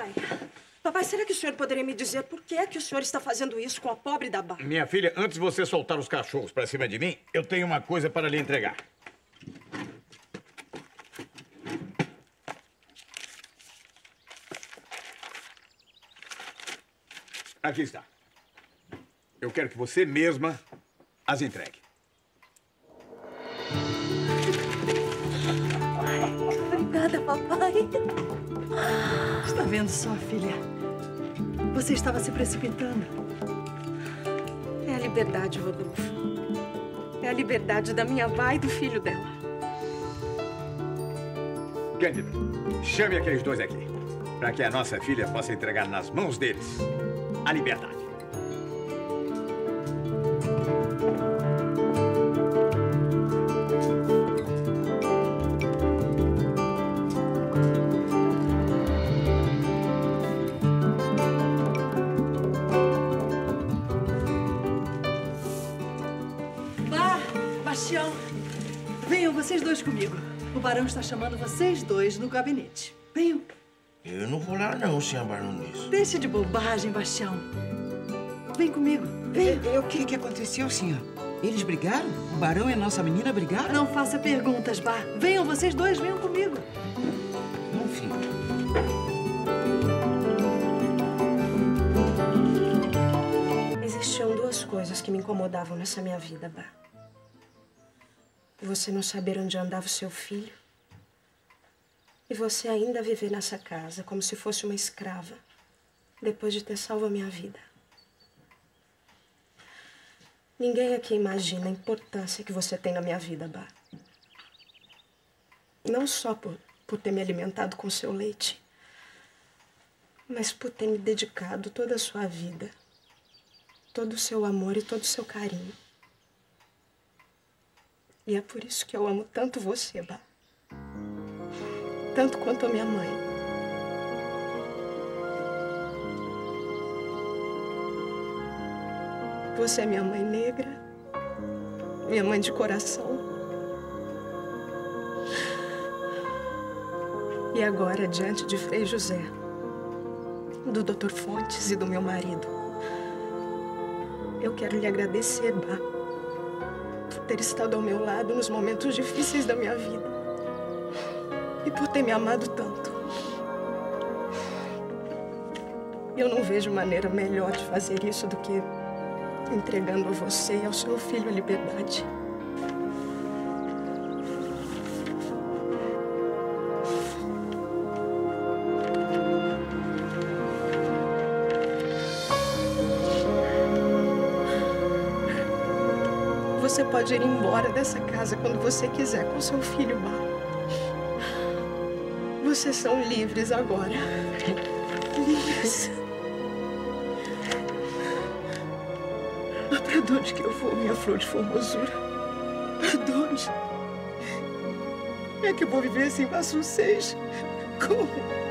Papai, papai, será que o senhor poderia me dizer por que é que o senhor está fazendo isso com a pobre Dabá? Minha filha, antes de você soltar os cachorros pra cima de mim, eu tenho uma coisa para lhe entregar. Aqui está. Eu quero que você mesma as entregue. Obrigada, papai. Está vendo só, filha? Você estava se precipitando. É a liberdade, Rodolfo. É a liberdade da minha avó e do filho dela. Cândida, chame aqueles dois aqui, para que a nossa filha possa entregar nas mãos deles a liberdade. Bastião, venham vocês dois comigo. O barão está chamando vocês dois no gabinete. Venham. Eu não vou lá não, senhora baronesa. Deixe de bobagem, Bastião. Vem comigo. Vem. O que aconteceu, senhor? Eles brigaram? O barão e a nossa menina brigaram? Não faça perguntas, Bar. Venham vocês dois, venham comigo. Não, filho. Existiam duas coisas que me incomodavam nessa minha vida, Bar. Você não saber onde andava o seu filho. E você ainda viver nessa casa como se fosse uma escrava, depois de ter salvo a minha vida. Ninguém aqui imagina a importância que você tem na minha vida, Bar. Não só por ter me alimentado com seu leite, mas por ter me dedicado toda a sua vida, todo o seu amor e todo o seu carinho. E é por isso que eu amo tanto você, Bar. Tanto quanto a minha mãe. Você é minha mãe negra, minha mãe de coração. E agora, diante de Frei José, do Dr. Fontes e do meu marido, eu quero lhe agradecer, Bar, por ter estado ao meu lado nos momentos difíceis da minha vida. E por ter me amado tanto. Eu não vejo maneira melhor de fazer isso do que entregando a você e ao seu filho a liberdade. Você pode ir embora dessa casa quando você quiser com seu filho, Bar. Vocês são livres agora. Livres. Ah, pra onde que eu vou, minha flor de formosura? Pra onde? É que eu vou viver sem vocês? Como?